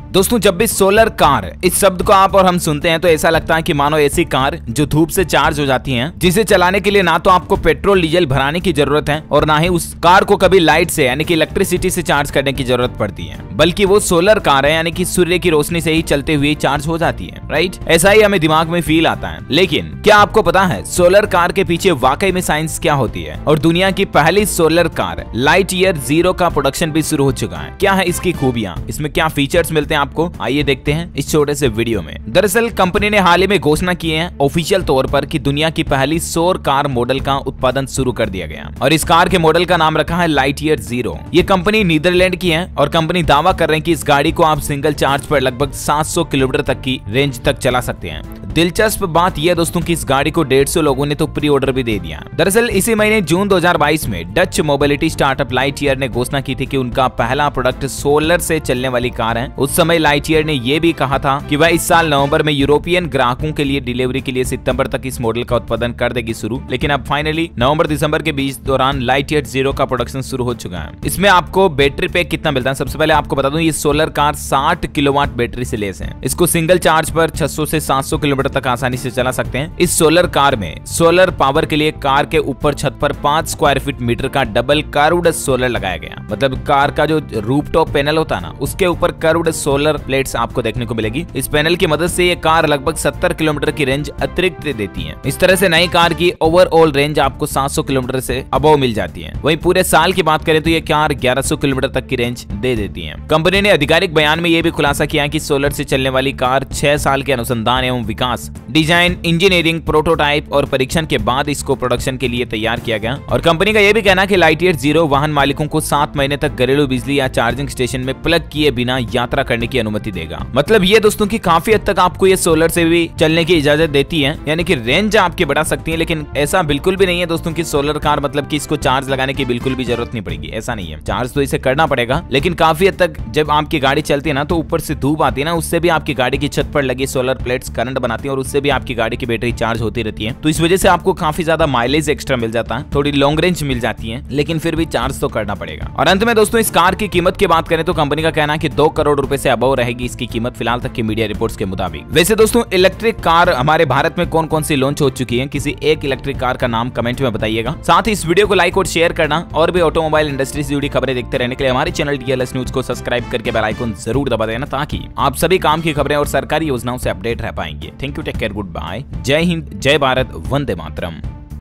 दोस्तों जब भी सोलर कार इस शब्द को आप और हम सुनते हैं तो ऐसा लगता है कि मानो ऐसी कार जो धूप से चार्ज हो जाती हैं, जिसे चलाने के लिए ना तो आपको पेट्रोल डीजल भराने की जरूरत है और ना ही उस कार को कभी लाइट से यानी कि इलेक्ट्रिसिटी से चार्ज करने की जरूरत पड़ती है, बल्कि वो सोलर कार है यानी कि सूर्य की रोशनी से ही चलते हुए चार्ज हो जाती है। राइट, ऐसा ही हमें दिमाग में फील आता है। लेकिन क्या आपको पता है सोलर कार के पीछे वाकई में साइंस क्या होती है? और दुनिया की पहली सोलर कार लाइटईयर 0 का प्रोडक्शन भी शुरू हो चुका है। क्या है इसकी खूबियां, इसमें क्या फीचर्स मिलते हैं आपको, आइए देखते हैं इस छोटे से वीडियो में। दरअसल कंपनी ने हाल ही में घोषणा की है ऑफिशियल तौर पर कि दुनिया की पहली सौर कार मॉडल का उत्पादन शुरू कर दिया गया और इस कार के मॉडल का नाम रखा है लाइटईयर 0। ये कंपनी नीदरलैंड की है और कंपनी दावा कर रहे हैं कि इस गाड़ी को आप सिंगल चार्ज पर लगभग 700 किलोमीटर तक की रेंज तक चला सकते हैं। दिलचस्प बात यह दोस्तों कि इस गाड़ी को 150 लोगों ने तो प्री ऑर्डर भी दे दिया। दरअसल इसी महीने जून 2022 में डच मोबिलिटी स्टार्टअप लाइटईयर ने घोषणा की थी कि उनका पहला प्रोडक्ट सोलर से चलने वाली कार है। उस समय लाइटईयर ने यह भी कहा था कि वह इस साल नवंबर में यूरोपियन ग्राहकों के लिए डिलीवरी के लिए सितंबर तक इस मॉडल का उत्पादन कर देगी शुरू। लेकिन अब फाइनली नवंबर दिसंबर के बीच दौरान लाइटईयर 0 का प्रोडक्शन शुरू हो चुका है। इसमें आपको बैटरी पैक कितना मिलता है, सबसे पहले आपको बता दूं ये सोलर कार 60 किलोवाट बैटरी से लेस है। इसको सिंगल चार्ज पर 600 से 700 किलोमीटर तक आसानी से चला सकते हैं। इस सोलर कार में सोलर पावर के लिए कार के ऊपर छत पर 5 स्क्वायर फीट मीटर का डबल कर्व्ड सोलर लगाया गया। मतलब कार का जो रूफटॉप पैनल होता है ना, उसके ऊपर कर्व्ड सोलर प्लेट्स आपको देखने को मिलेगी। इस पैनल की मदद से ये कार लगभग 70 किलोमीटर की रेंज अतिरिक्त देती है। इस तरह से नई कार की ओवरऑल रेंज आपको 700 किलोमीटर से अबव मिल जाती है। वहीं पूरे साल की बात करें तो ये कार 1100 किलोमीटर तक की रेंज दे देती है। कंपनी ने आधिकारिक बयान में यह भी खुलासा किया है कि सोलर से चलने वाली कार 6 साल के अनुसंधान एवं विकास, डिजाइन, इंजीनियरिंग, प्रोटोटाइप और परीक्षण के बाद इसको प्रोडक्शन के लिए तैयार किया गया। और कंपनी का यह भी कहना है कि लाइटईयर 0 वाहन मालिकों को 7 महीने तक घरेलू बिजली या चार्जिंग स्टेशन में प्लग किए बिना यात्रा करने की अनुमति देगा। मतलब ये दोस्तों की काफी हद तक आपको ये सोलर से भी चलने की इजाजत देती है, यानी कि रेंज आपकी बढ़ा सकती है। लेकिन ऐसा बिल्कुल भी नहीं है दोस्तों की सोलर कार मतलब कि इसको चार्ज लगाने की बिल्कुल भी जरूरत नहीं पड़ेगी, ऐसा नहीं है। चार्ज तो इसे करना पड़ेगा, लेकिन काफी हद तक जब आपकी गाड़ी चलती है ना तो ऊपर से धूप आती है ना, उससे भी आपकी गाड़ी की छत पर लगी सोलर प्लेट्स करंट बनाती है और उससे भी आपकी गाड़ी की बैटरी चार्ज होती रहती है। तो इस वजह से आपको काफी ज्यादा माइलेज एक्स्ट्रा मिल जाता है, थोड़ी लॉन्ग रेंज मिल जाती है, लेकिन फिर भी चार्ज तो करना पड़ेगा। और अंत में दोस्तों इस कार की कीमत की बात करें तो कंपनी का कहना है कि 2 करोड़ रुपए से अबव रहेगी इसकी कीमत फिलहाल तक की मीडिया रिपोर्ट्स के मुताबिक। वैसे दोस्तों इलेक्ट्रिक कार हमारे भारत में कौन कौन सी लॉन्च हो चुकी है, किसी एक इलेक्ट्रिक कार का नाम कमेंट में बताइएगा। साथ ही इस वीडियो को लाइक और शेयर करना और भी ऑटोमोबाइल इंडस्ट्री से जुड़ी खबरें देखते रहने के लिए हमारे चैनल DLS न्यूज को सब्सक्राइब करके बेल आइकन जरूर दबा देना, ताकि आप सभी काम की खबरें और सरकारी योजनाओं से अपडेट रह पाएंगे। Thank you, take care, good bye, जय हिंद, जय भारत, वंदे मातरम।